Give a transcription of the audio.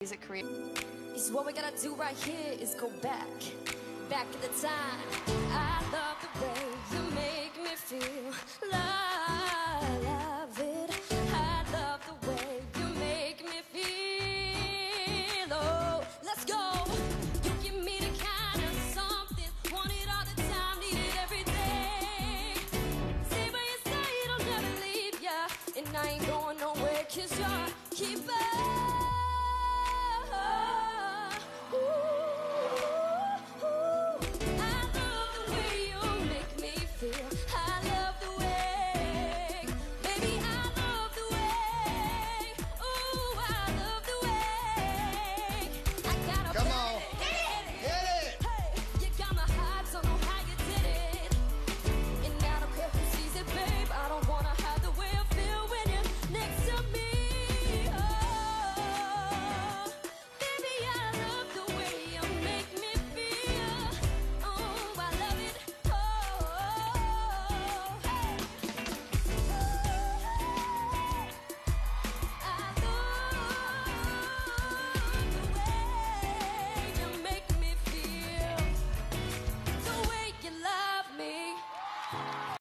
music career. Is what we gotta do right here is go back in the time I love.